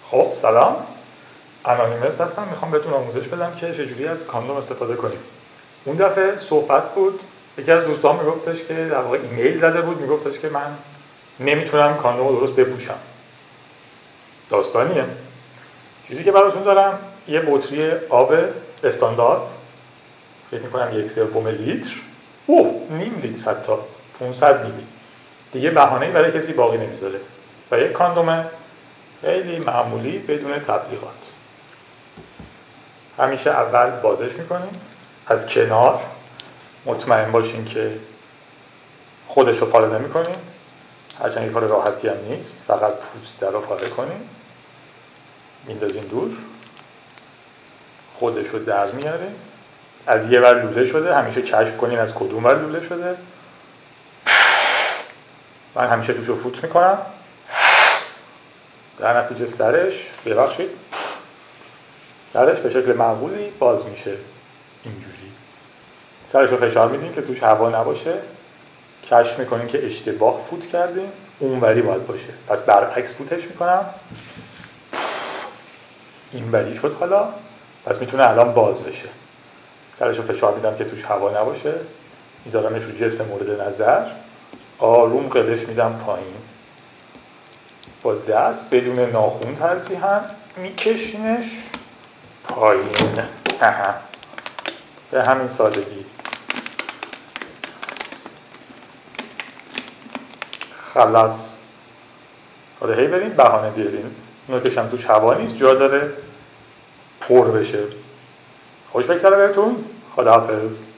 خب سلام، انانیمس هستم. میخوام بهتون آموزش بدم که چجوری از کاندوم استفاده کنیم. اون دفعه صحبت بود، یکی از دوستان میگفتش که در واقع ایمیل زده بود، میگفتش که من نمیتونم کاندوم رو درست بپوشم. داستانیه. چیزی که براتون دارم یه بطری آب استاندارد، فکر میکنم 1/3 لیتر، نیم لیتر، حتی 500 میلی. دیگه بهانه‌ای برای کسی باقی نمیذاره. و یک کاندوم خیلی معمولی بدون تبلیغات. همیشه اول بازش میکنیم از کنار، مطمئن باشین که خودش رو پاره نمی‌کنیم، هرچند یه کار راحتی هم نیست، فقط پوست رو پاره کنیم، میندازیم دور، خودش رو در میاریم، از یه ور لوله شده همیشه کشف کنین از کدوم ور لوله شده. من همیشه توش رو فوت میکنم، در نتیجه سرش به شکل معقولی باز میشه. اینجوری سرش رو فشار میدیم که توش هوا نباشه، کشف میکنیم که اشتباه فوت کردیم، اونوری باید باشه، پس برعکس فوتش میکنم، اینوری شد حالا، پس میتونه الان باز بشه. سرش رو فشار میدم که توش هوا نباشه، میذارمش رو جسم مورد نظر، آروم قلش میدم پایین، با دست بدون ناخون ترجیحاً میکشینش پایین. به همین سادگی. خلاص. حالا هی بریم بهانه بیاریم، اینو کشم توش هوا نیست، جا داره پر بشه. خوش بگذره بهتون. خداحافظ.